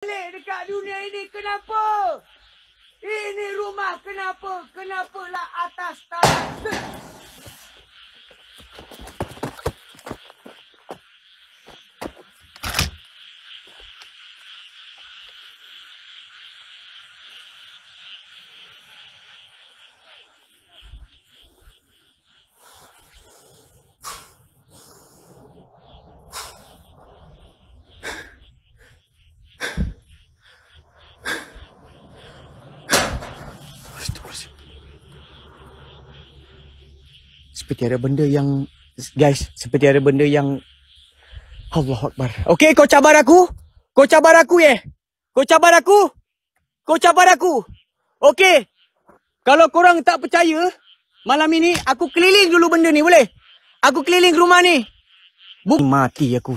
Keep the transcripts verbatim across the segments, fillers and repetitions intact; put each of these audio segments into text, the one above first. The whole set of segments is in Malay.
Dekat dunia ini kenapa? Ini rumah kenapa? Kenapalah atas tanah? Seperti ada benda yang... Guys, seperti ada benda yang... Allahu Akbar. Okey, kau cabar aku? Kau cabar aku, ya? Yeah? Kau cabar aku? Kau cabar aku? Okey. Kalau korang tak percaya, malam ini aku keliling dulu benda ni, boleh? Aku keliling rumah ni. Buk mati aku.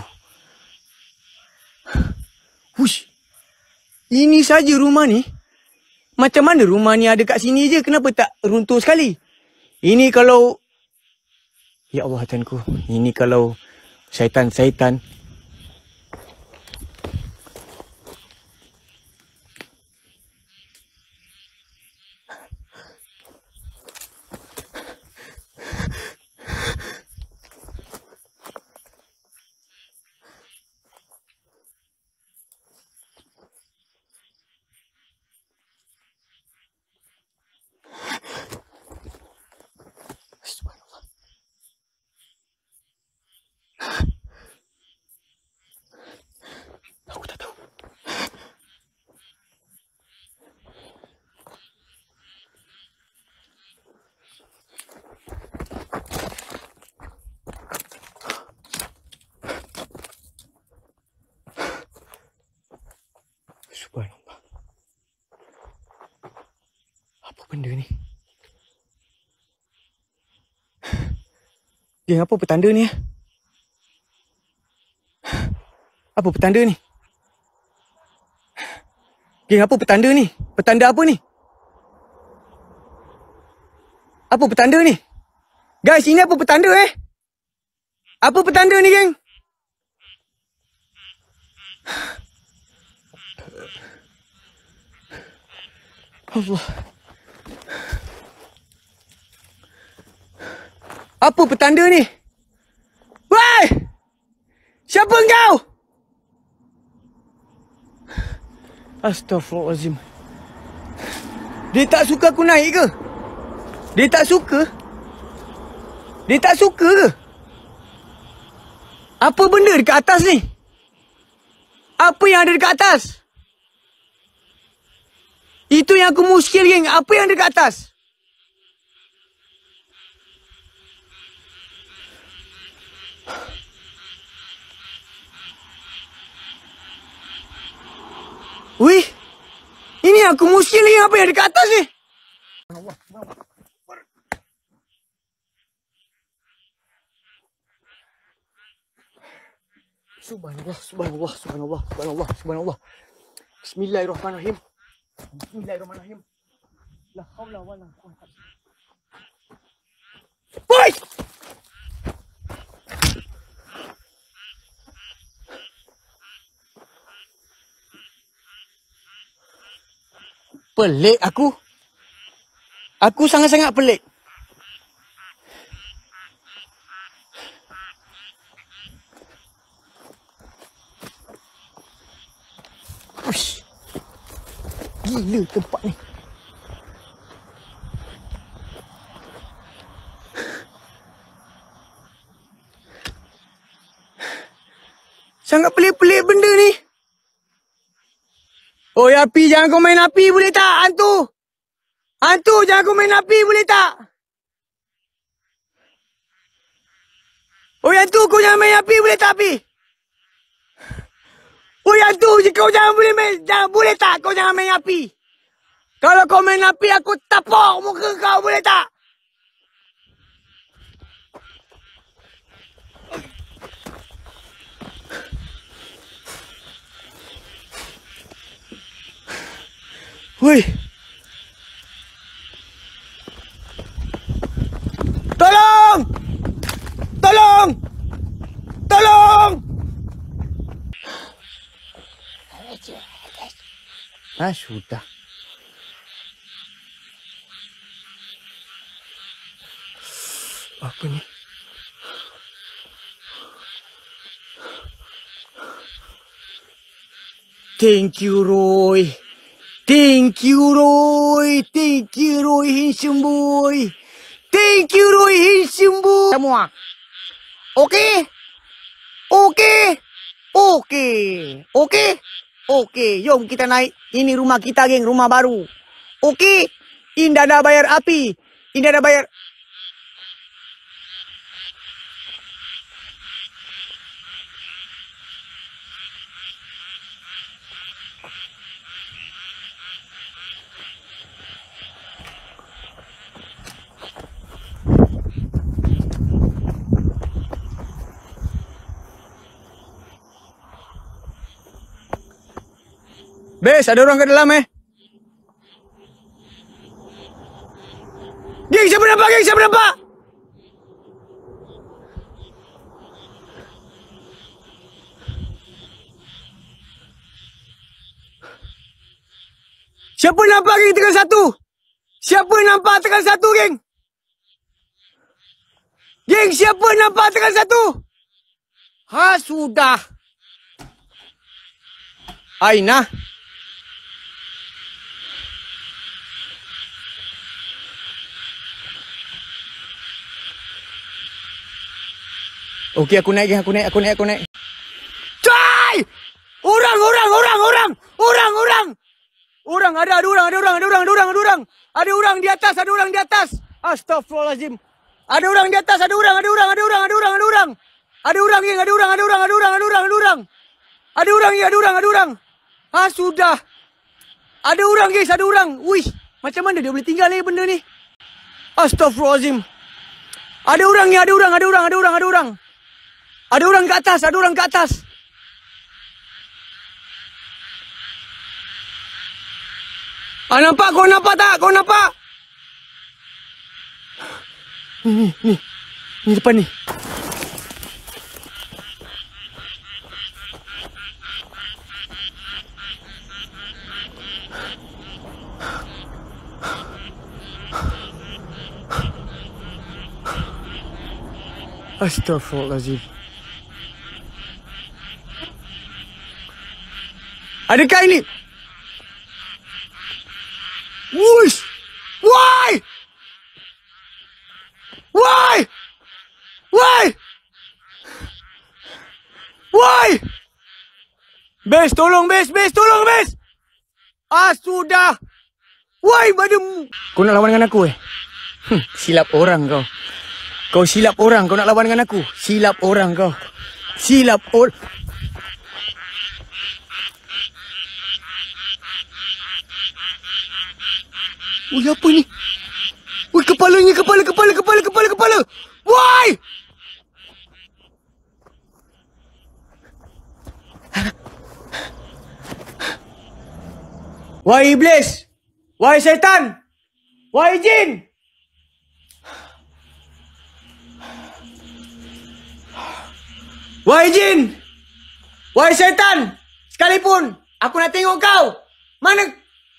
Hush. Ini saja rumah ni. Macam mana rumah ni ada kat sini je? Kenapa tak runtuh sekali? Ini kalau... Ya Allah Tuhanku, ini kalau syaitan-syaitan. Aku tak tahu. Subhanallah. Apa benda ni? Geng, apa petanda ni? Apa petanda ni? Geng, apa petanda ni? Petanda apa ni? Apa petanda ni? Guys, ini apa petanda eh? Apa petanda ni, geng? Allah. Apa petanda ni? Woi! Siapa engkau? Astaghfirullahaladzim. Dia tak suka aku naik ke? Dia tak suka? Dia tak suka ke? Apa benda dekat atas ni? Apa yang ada dekat atas? Itu yang aku muskil, geng. Apa yang ada dekat atas? Wih, ini aku muskil ni, apa yang ada kat atas ni? Subhanallah, subhanallah, subhanallah, subhanallah, subhanallah. Bismillahirrahmanirrahim. Bismillahirrahmanirrahim. La haula wala quwwata. Woi! Pelik aku. Aku sangat-sangat pelik. Uish. Gila tempat ni. Sangat pelik-pelik benda ni. Oh, api, jangan kau main api, boleh tak? Hantu! Hantu, jangan kau main api, boleh tak? Oh, hantu, kau jangan main api, boleh tak, api? Oh, hantu, kau jangan boleh main, jangan, boleh tak? Kau jangan main api. Kalau kau main api, aku tapok muka kau, boleh tak? Woi. Tolong! Tolong! Tolong! Ah, sudah. Apa ni? Thank you, Roy. Thank you, Roy. Thank you, Roy, handsome boy. Thank you, Roy, handsome boy. Semua. Okey? Okey? Okey. Okey? Okey. Jom kita naik. Ini rumah kita, geng. Rumah baru. Okey? Indah dah bayar api. Indah dah bayar... Bes, ada orang kat dalam eh. Geng, siapa nampak? Geng, siapa nampak? Siapa nampak, geng, tekan satu? Siapa nampak tekan satu, geng? Geng, siapa nampak tekan satu? Ha, sudah. Aina. Okey, aku naik, aku naik, aku naik, aku naik. Cai! Orang, orang, orang, orang, orang, orang. Orang, ada, ada orang, ada orang, ada orang, ada orang, ada orang. Ada orang di atas, ada orang di atas. Astagfirullahalazim. Ada orang di atas, ada orang, ada orang, ada orang, ada orang, ada orang. Ada orang, geng, ada orang, ada orang, ada orang, ada orang, ada orang. Ada orang, ya, ada orang, ada orang. Ah, sudah. Ada orang, guys, ada orang. Wih, macam mana dia boleh tinggal ni benda ni? Astagfirullahalazim. Ada orang, ya, ada orang, ada orang, ada orang, ada orang. Ada orang ke atas, ada orang ke atas. Ah, nampak? Kau nampak tak? Kau nampak? Ni, ni, ni. Ni depan ni. Astagfirullahaladzim. Adakah ini? Wush! Why? Why? Why? Why? Bes, tolong Bes, Bes, tolong Bes. Ah, sudah. Why, madam? Kau nak lawan dengan aku eh? Hmm, silap orang kau. Kau silap orang, kau nak lawan dengan aku. Silap orang kau. Silap orang. Ui, apa ni? Ui, kepalanya, kepala, kepala, kepala, kepala, kepala. Why? Wahai iblis. Wahai syaitan. Wahai jin. Wahai jin. Wahai syaitan. Sekalipun aku nak tengok kau. Mana?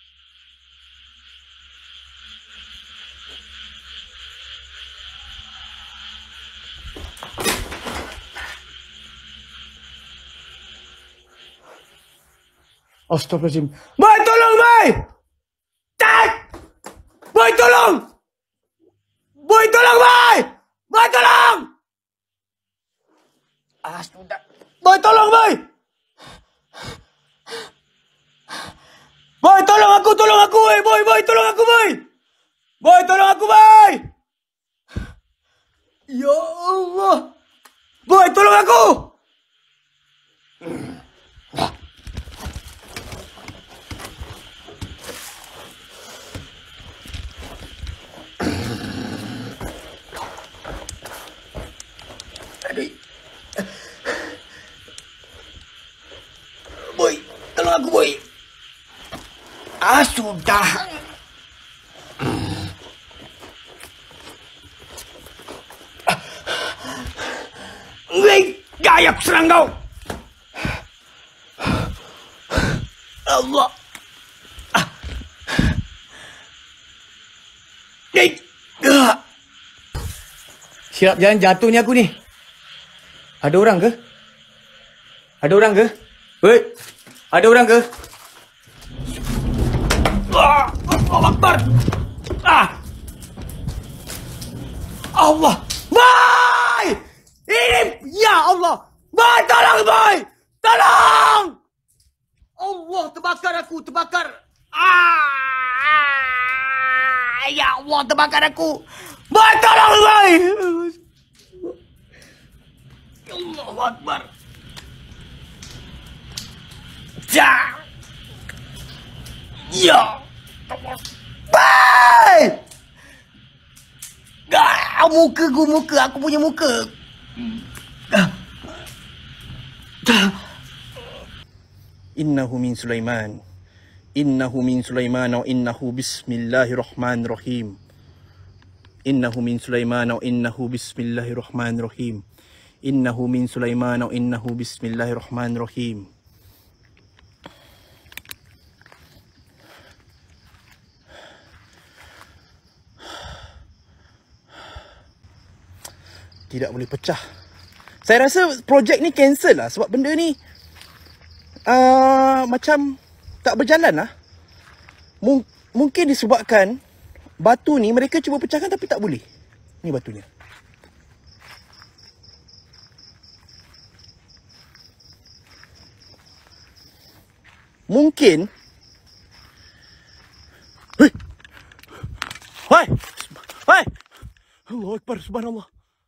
Astagfirullahaladzim. Boy, tolong, boy! Tak! Boy, tolong! Boy, tolong, boy! Boy, tolong! Ah, sudah. Boy, tolong, boy! Boy, tolong aku, tolong aku, boy! Boy, boy, tolong aku, boy! Boy, tolong aku, boy! Ya Allah! Boy, tolong aku! Boy, tolong aku, boy. Ah, sudah. Wei, gaya aku serang kau. Allah. Eh. Ah. Siap jalan jatuh ni aku ni. Ada orang ke? Ada orang ke? Hei. Ada orang ke? Ah, Allah Akbar. Ah. Allah. Boy! Ini ya Allah. Boy, tolong boy. Tolong. Allah, terbakar aku, terbakar. Ah! Ya Allah, terbakar aku. Boy, tolong boy. Allahu Akbar. Ja. Ya. Boy! Ah, muka ku, muka. Aku punya muka. Innahu min Sulaiman. Innahu min Sulaiman wa innahu bismillahirrahmanirrahim. Innahu min Sulaiman wa innahu bismillahirrahmanirrahim. Innahu min Sulaiman wa innahu bismillahirrahmanirrahim. Tidak boleh pecah. Saya rasa projek ni cancel lah sebab benda ni uh, macam tak berjalan lah. Mung mungkin disebabkan batu ni mereka cuba pecahkan tapi tak boleh. Ni batunya. Mungkin Hei! Hai! Hai! Allahu Akbar, subhanallah.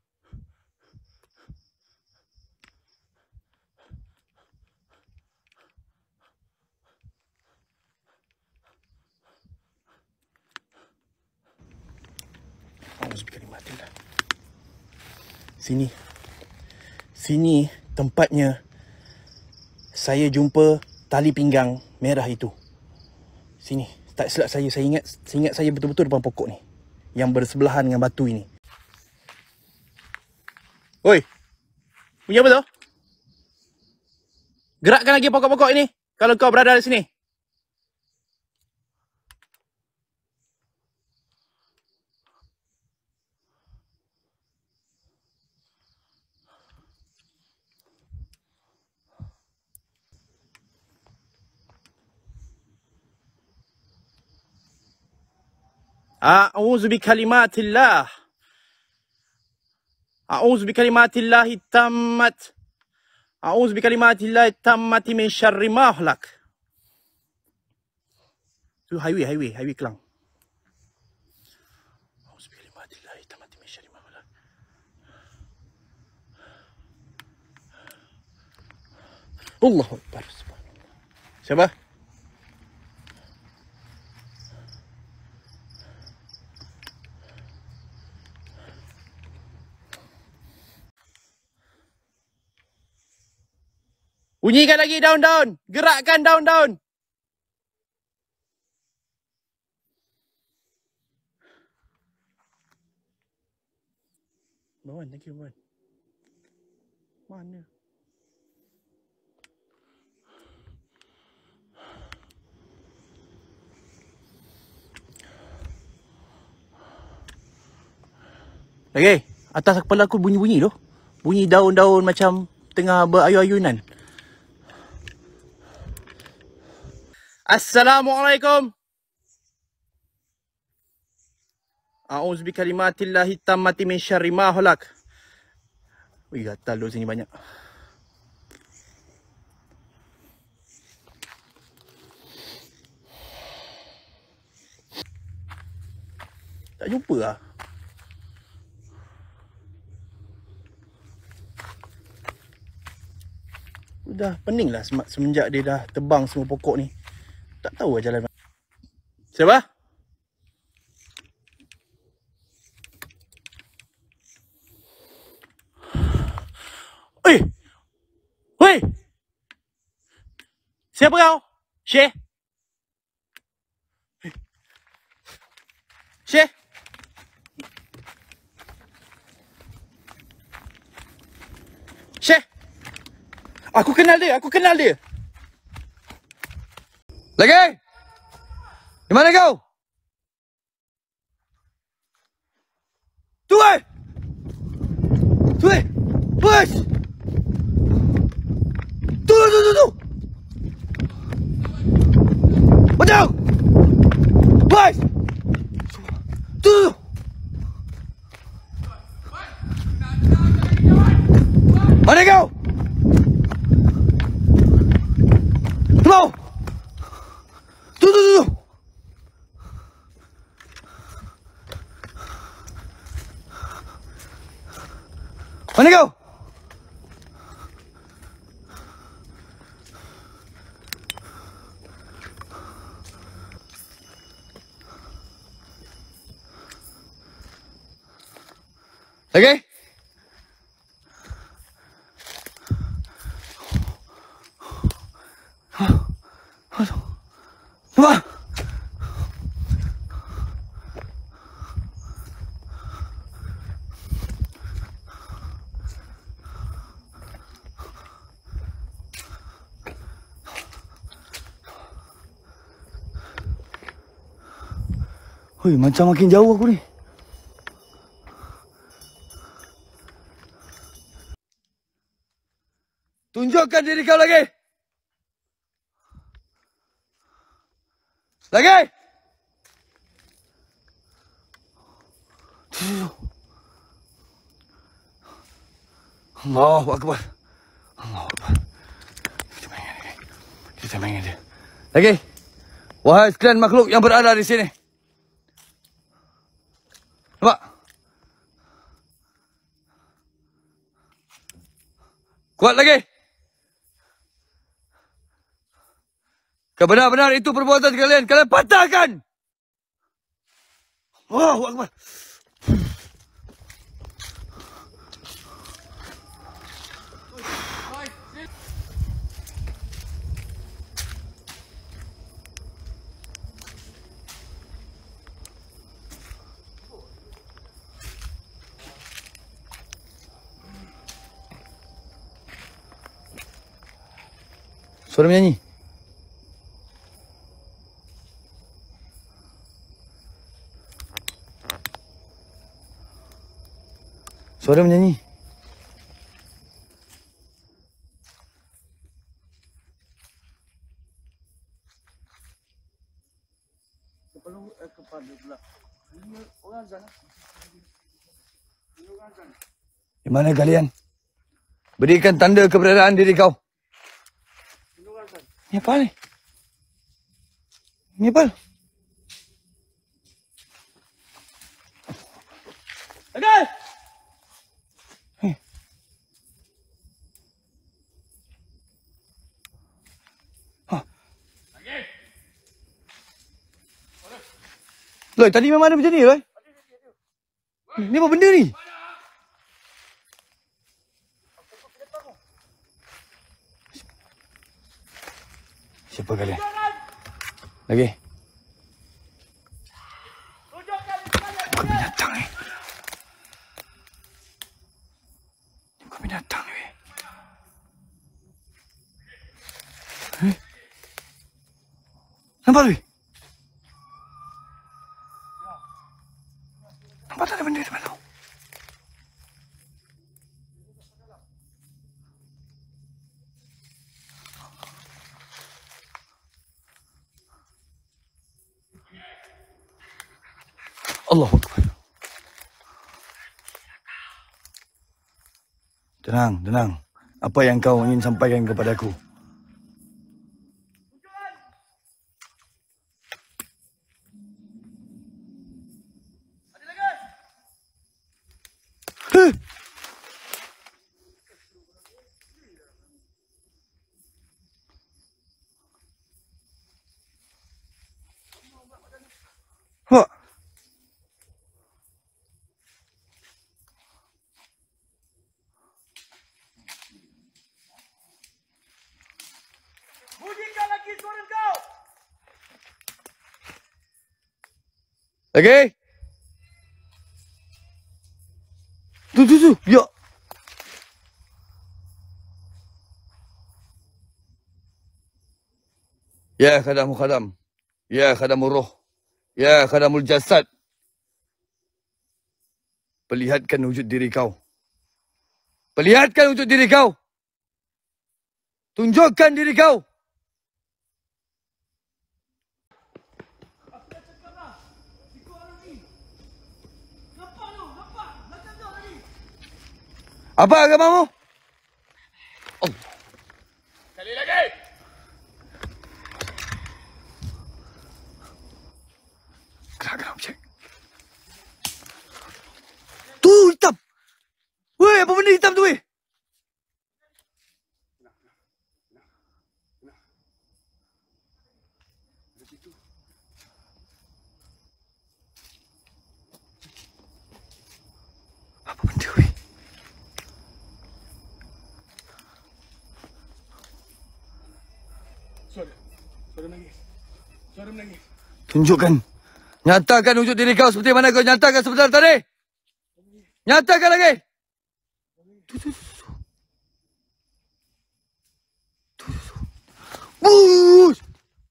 Sini. Sini tempatnya saya jumpa tali pinggang merah itu. Sini. Tak silap saya, saya ingat saya ingat saya betul-betul depan pokok ni yang bersebelahan dengan batu ini. Oi. Bunyi apa tu? Gerakkan lagi pokok-pokok ini kalau kau berada di sini. A'udzu bikalimatillah. A'udzu bikalimatillah tammat. A'udzu bikalimatillah tammati min syarri ma khalaq. Tu highway, highway, highway Kelang. A'udzu bikalimatillah tammati min syarri ma khalaq. Allahu Akbar. Siapa? Bunyikan lagi daun-daun. Gerakkan daun-daun. Bawan, thank you, Bawan. Mana? Lagi, atas kepala aku bunyi-bunyi tu. Bunyi daun-daun macam tengah berayun-ayunan. Assalamualaikum. A'udzu bikalimatillahi tammati min syarri ma khalaq. Wih, gatal duduk sini banyak. Tak jumpa lah. Dah pening lah semenjak dia dah tebang semua pokok ni. Tak tahu lah jalan mana. Siapa? Oi! Oi! Siapa kau? Syekh? Syekh? Syekh? Aku kenal dia, aku kenal dia. Lagi? Di mana kau? Tu eh. Tu eh. Push. Tu tu tu tu. Macam. Push. Tu tu. Mana kau? Mau. Tu tu tu. Mana kau? Lagi? Coba. Hui, macam makin jauh aku ni. Tunjukkan diri kau lagi. Lagi. Allahu Akbar. Allahu Akbar. Kita main dia. Kita main dia. Lagi. Wahai sekalian makhluk yang berada di sini. Nampak? Kuat lagi. Kebenar-benar itu perbuatan kalian. Kalian patahkan. Allahu Akbar. Suara menyanyi. Suara menyanyi. Perlu eh, kepada pula. Ini orang sana. Ini orang sana. Di mana kalian? Berikan tanda keberadaan diri kau. Ni apa ni? Ni apa? Agak! Hei. Ha. Agak! Loh, tadi memang ada macam ni, Loh. Ni apa benda ni? Siapa kalian? Lagi. Bukan binatang ni. Bukan binatang ni. Eh? Nampak tu? Nampak tak ada benda di mana? Allahu Akbar. Tenang, tenang. Apa yang kau ingin sampaikan kepadaku? Huh. Wah. Bunyikan lagi suara kau. Lagi. Tu tu tu. Ya. Ya khadamul khadam. Ya khadamul ruh. Ya khadamul jasad. Perlihatkan wujud diri kau. Perlihatkan wujud diri kau. Tunjukkan diri kau. Apa agamamu? Oh. Sekali lagi. Gerak-gerak cek. Tu hitam. Weh, apa benda hitam tu weh? Apa benda weh? Suara. Suara menangis. Suara menangis. Tunjukkan. Nyatakan wujud diri kau seperti mana kau nyatakan sebentar tadi. Nyatakan lagi. Tu, tu, tu, tu. Tu, tu, tu. Bush.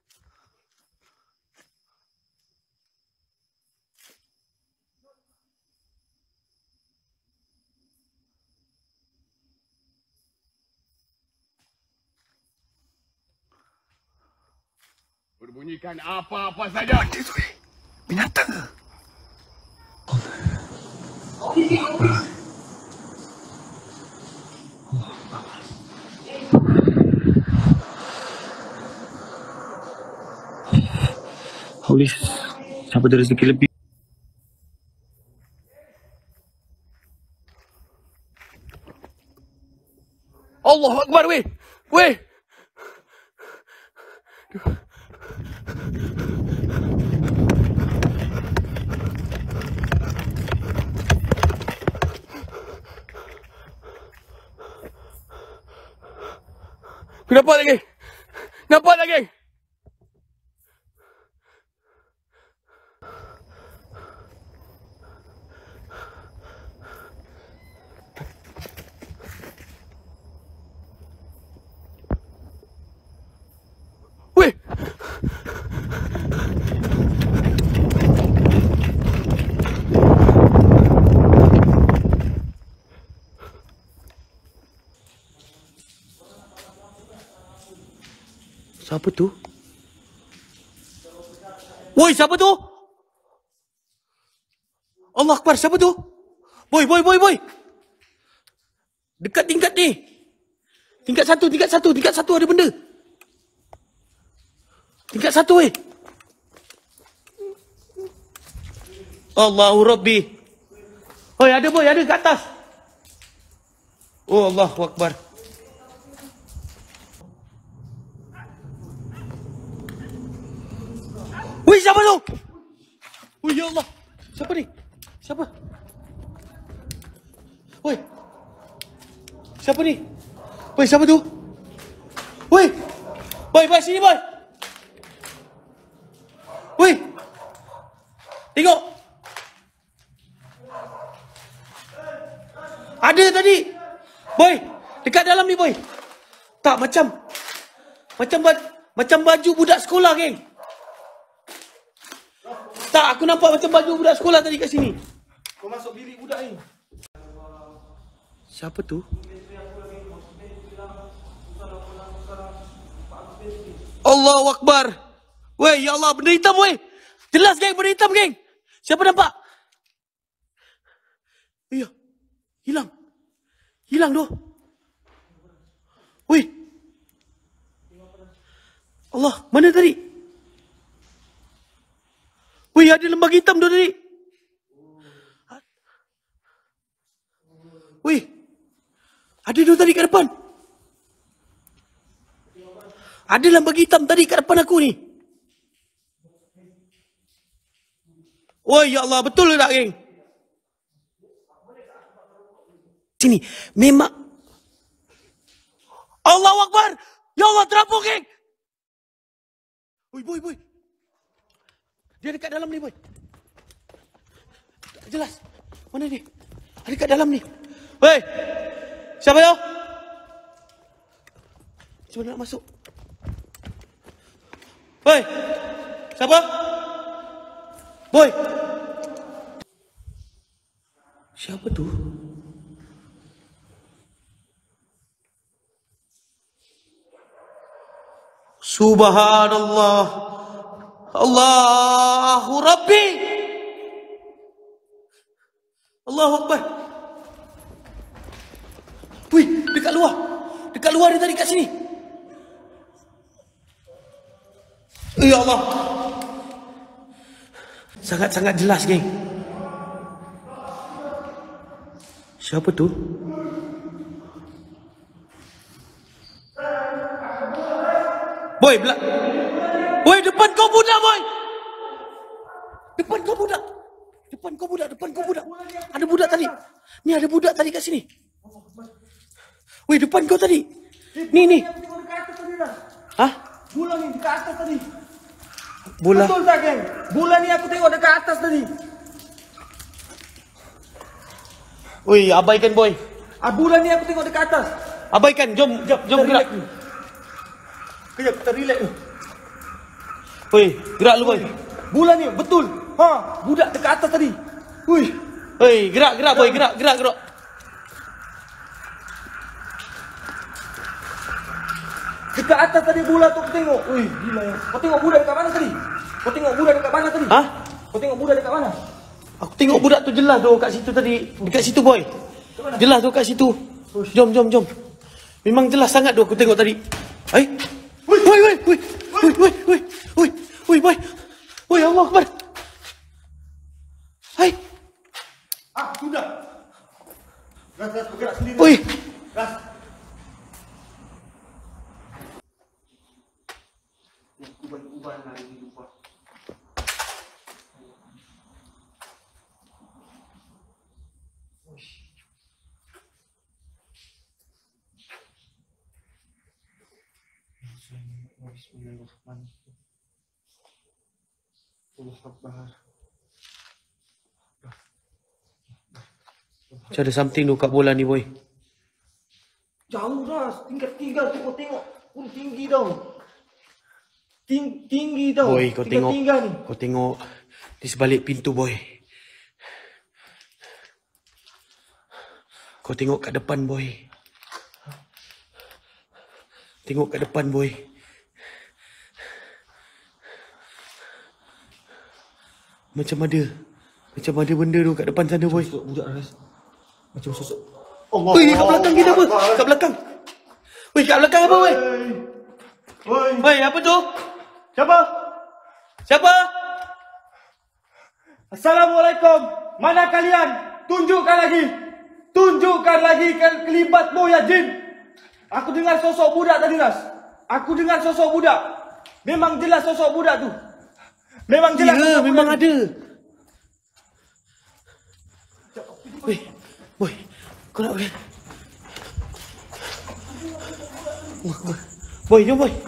Berbunyikan apa-apa saja. Benda tu weh. Binatang ke? Holy, siapa ada rezeki lebih? Allah Akbar weh. Weh. Nampak lagi. Nampak lagi. Weh. Siapa tu? Woi, siapa tu? Allah Akbar, siapa tu? Boy, boy, boy, boy. Dekat tingkat ni. Tingkat satu, tingkat satu, tingkat satu ada benda. Tingkat satu eh. Allahu Rabbi. Oi, ada boy, ada kat atas. Oh, Allahu Akbar. Wih, siapa tu? Wih, ya Allah. Siapa ni? Siapa? Woi. Siapa ni? Woi, siapa tu? Woi. Boy, boy, sini boy. Woi. Tengok. Ada tadi. Boy, dekat dalam ni boy. Tak macam macam macam baju budak sekolah, geng. Tak, aku nampak macam baju budak sekolah tadi kat sini. Kau masuk bilik budak ni. Siapa tu? Allahu Akbar. Weh, ya Allah, benda hitam weh. Jelas geng, benda hitam geng. Siapa nampak? Iya. Hilang. Hilang doh. Weh. Allah, mana tadi? Wih, ada lembaga hitam tu tadi. Wih. Ada tu tadi kat depan. Ada lembaga hitam tadi kat depan aku ni. Oh, ya Allah, betul ke tak, geng? Sini, memang. Allahu Akbar. Ya Allah, terapung, geng. Wih, boy, boy. Dia dekat dalam ni, boy. Tak jelas. Mana dia? Ada dekat dalam ni. Weh. Siapa tu? Cuba nak masuk. Weh. Siapa? Boy. Siapa tu? Subhanallah. Allahu Rabbi. Allahu Akbar. Wih, dekat luar. Dekat luar dia tadi kat sini. Ya Allah. Sangat-sangat jelas, geng. Siapa tu? Boy, belak. Boy, depan kau budak, boy. Depan kau budak. Depan kau budak, depan kau budak. Ada budak tadi. Ni ada budak tadi kat sini. Weh, depan kau tadi. Ni, ni. Hah? Bola ni dekat atas tadi. Bola. Betul tak, geng? Bola ni aku tengok dekat atas tadi. Weh, abaikan, boy. Ah, bola ni aku tengok dekat atas. Abaikan, jom, jom, jom gerak. Kejap, kita relax ni. Weh, gerak lu, boy. Bola ni, betul. Ha, budak dekat atas tadi. Hui. Weh, gerak, gerak, boy. Gerak, gerak, gerak. Dekat atas tadi bola tu aku tengok. Ui, gila ya. Kau tengok budak dekat mana tadi? Kau tengok budak dekat mana tadi? Hah? Kau tengok budak dekat mana? Aku tengok budak tu jelas tu kat situ tadi. Dekat situ, boy. Jelas tu kat situ. Jom, jom, jom. Memang jelas sangat tu aku tengok tadi. Eh? Woi, woi, woi, woi. Woi, woi, woi. Woi, woi, boy. Woi, Allah Akbar. Hai. Ah, sudah. Gas, gas, bergerak sendiri. Woi. Gas. Uban-uban lagi lupa. Bismillahirrahmanirrahim. Allahu Akbar. Macam ada something tu kat bola ni, boy. Jauh dah, tingkat tiga tu kau tengok. Pun tinggi tau. Ting tinggi tau. Boy, kau tingkat tengok. tiga ni. Kau tengok di sebalik pintu, boy. Kau tengok kat depan, boy. Tengok kat depan, boy. Macam ada. Macam ada benda tu kat depan sana, boy. Budak ras. Macam sosok. Allah. Woi, kat belakang kita apa? Kat belakang. Woi, kat belakang apa, woi? Woi. Woi, apa tu? Siapa? Siapa? Assalamualaikum. Mana kalian? Tunjukkan lagi. Tunjukkan lagi ke kelibatmu ya jin. Aku dengar sosok budak tadi, Ras. Aku dengar sosok budak. Memang jelas sosok budak tu. Memang jelas. Ya, sosok memang budak ada. Woi, woi. Kau nak pergi? Boy, jom, boy.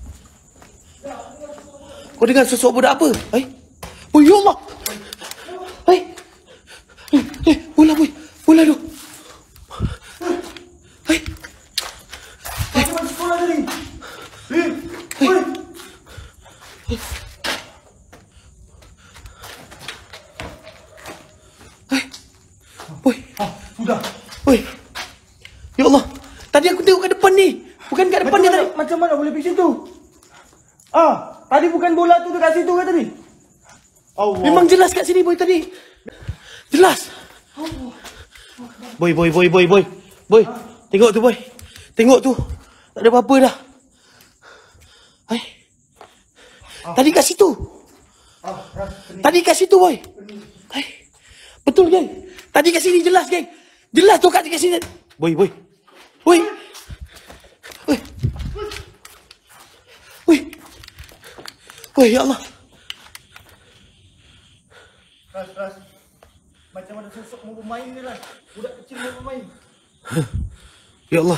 Kau dengar sosok budak apa? Eh? Boy, ya Allah. Eh? Eh, eh, bola, boy. Bola tu. Eh? Macam mana sekolah tadi? Eh, woi. Boy. Ah, sudah. Boy. Ya Allah. Tadi aku tengok kat depan ni. Bukan kat depan Macam ni mana, tadi. macam mana boleh pergi situ? Ah, tadi bukan bola tu dekat situ ke tadi? Allah. Memang jelas kat sini, boy, tadi. Jelas. Boy, boy, boy, boy, boy. Boy, tengok tu, boy. Tengok tu. Tak ada apa-apa dah. Hai. Tadi kat situ. Tadi kat situ, boy. Hai. Betul, geng. Tadi kat sini jelas, geng. Jelas tu kat kat sini. Boy, boy. Boy. Boy. Boy. Boy, ya Allah. Ras, ras. Macam ada sosok mau bermain ni lah. Budak kecil mau bermain. Ya Allah.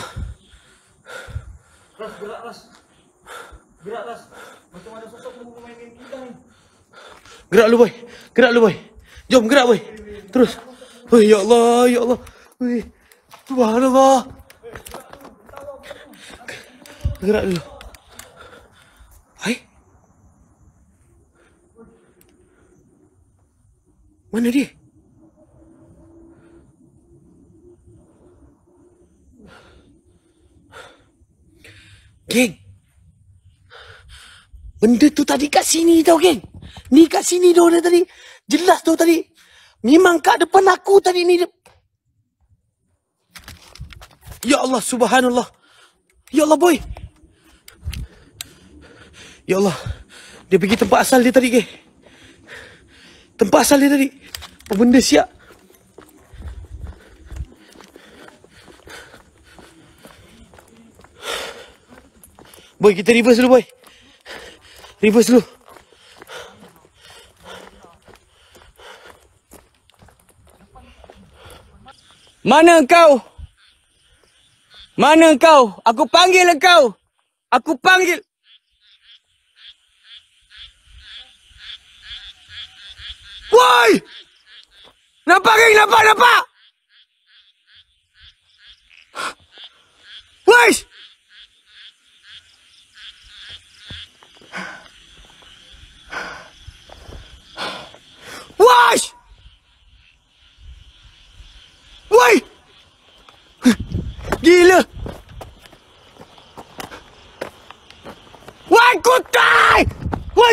Ras, gerak ras. Gerak ras. Macam ada sosok mau bermain dengan kita ni. Gerak lu, boy. Gerak lu, boy. Jom, gerak, boy. Terus. Oh, ya Allah, ya Allah. Wih. Subhanallah. Gerak dulu. Hai. Mana dia? geng. Benda tu tadi kat sini tau, geng. Ni kat sini tau dia tadi. Jelas tau tadi. Memang kat depan aku tadi ni. Ya Allah, subhanallah. Ya Allah, boy. Ya Allah. Dia pergi tempat asal dia tadi, geng. Tempat asal dia tadi. Apa benda siap? Boy, kita reverse dulu, boy. Reverse dulu. Mana kau? Mana kau? Aku panggil kau. Aku panggil. Woi! Nampak, geng? Nampak, nampak? Woi! Woi! Woi! Gila! Woi, kutai! Woi!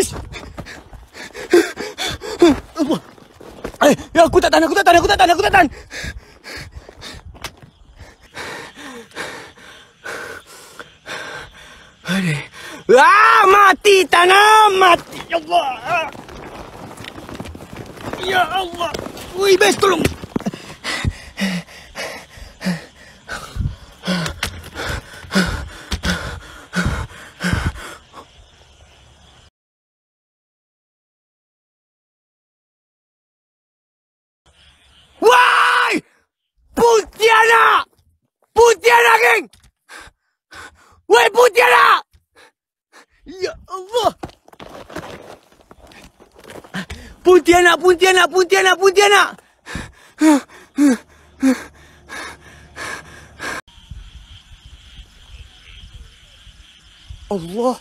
Eh, ya, aku tak tahan, aku tak tahan, aku tak tahan, aku tak tahan. Aduh. Ah, mati tanah, mati. Ya Allah. Ya Allah. Woi, bes, tolong. Woi! Pontianak! Pontianak, geng! Woi, Pontianak! Ya Allah! Pontianak, Pontianak, Pontianak, Pontianak! Allah!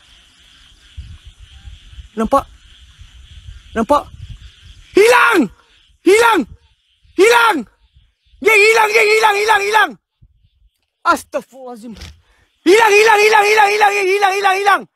Nampak? Nampak? Hilang! Hilang! Hilang! Geng, hilang, geng, hilang, hilang, hilang! Astaghfirullahaladzim! Hilang, hilang, hilang, hilang, hilang, hilang, hilang, hilang!